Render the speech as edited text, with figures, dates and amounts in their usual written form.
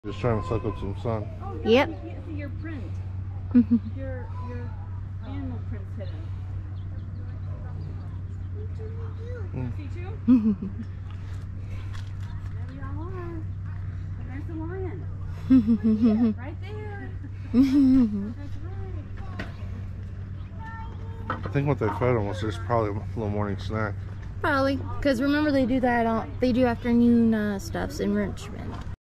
Just trying to suck up some sun. Oh, yep. You can't see your print. your animal print's hidden. See too? There we all are. There's the lion. Right there. That's right. I think what they fed them was just probably a little morning snack. Probably, because remember they do that. They do afternoon stuffs in Richmond.